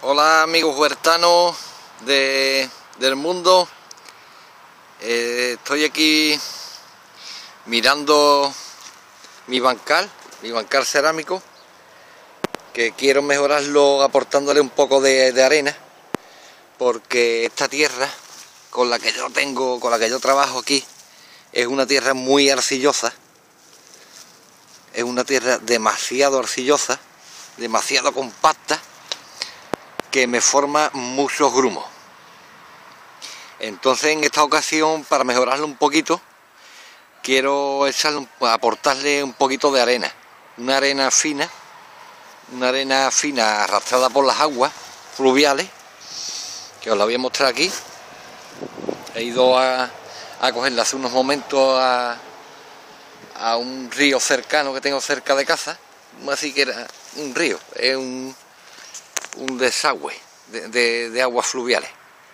Hola amigos huertanos del mundo. Estoy aquí mirando mi bancal cerámico, que quiero mejorarlo aportándole un poco de arena, porque esta tierra con la que yo trabajo aquí es una tierra muy arcillosa, es una tierra demasiado arcillosa, demasiado compacta, que me forma muchos grumos. Entonces, en esta ocasión, para mejorarlo un poquito, quiero aportarle un poquito de arena, una arena fina arrastrada por las aguas fluviales, que os la voy a mostrar aquí. He ido a cogerla hace unos momentos a un río cercano que tengo cerca de casa, así que era un río, es un desagüe de aguas fluviales.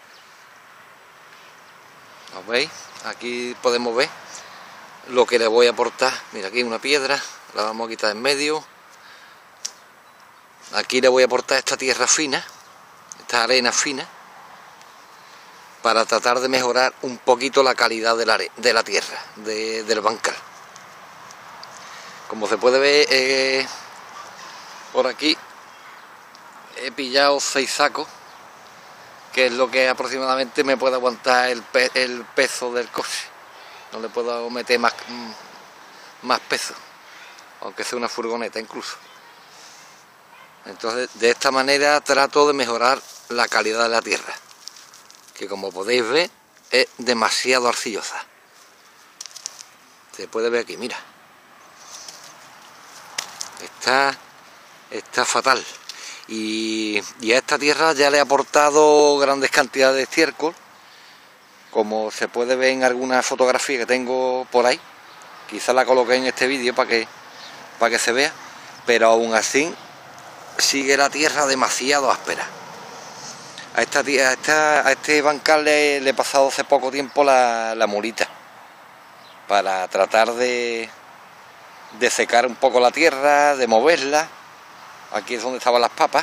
¿Lo veis? Aquí podemos ver lo que le voy a aportar. Mira, aquí una piedra, la vamos a quitar en medio. Aquí le voy a aportar esta tierra fina, esta arena fina, para tratar de mejorar un poquito la calidad de la tierra, del bancal. Como se puede ver, por aquí he pillado 6 sacos, que es lo que aproximadamente me puede aguantar el peso del coche. No le puedo meter más peso, aunque sea una furgoneta incluso. Entonces, de esta manera trato de mejorar la calidad de la tierra, que como podéis ver es demasiado arcillosa. Se puede ver aquí, mira. Está fatal. Y a esta tierra ya le he aportado grandes cantidades de estiércol, como se puede ver en alguna fotografía que tengo por ahí. Quizá la coloqué en este vídeo para que se vea, pero aún así sigue la tierra demasiado áspera. A este bancal le he pasado hace poco tiempo la mulita, para tratar de secar un poco la tierra, de moverla. Aquí es donde estaban las papas,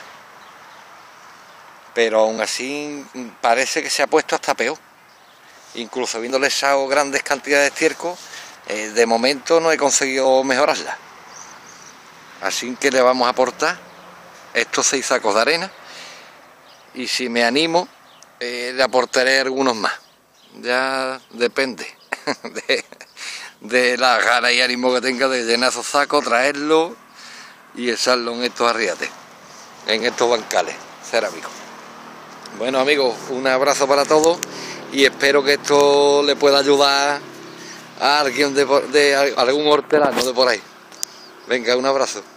pero aún así parece que se ha puesto hasta peor. Incluso habiéndole echado grandes cantidades de estiércol, de momento no he conseguido mejorarla. Así que le vamos a aportar estos 6 sacos de arena, y si me animo le aportaré algunos más. Ya depende de la gana y ánimo que tenga de llenar esos sacos, traerlo y echarlo en estos arriates, en estos bancales cerámicos. Bueno amigos, un abrazo para todos y espero que esto le pueda ayudar a alguien de algún hortelano de por ahí. Venga, un abrazo.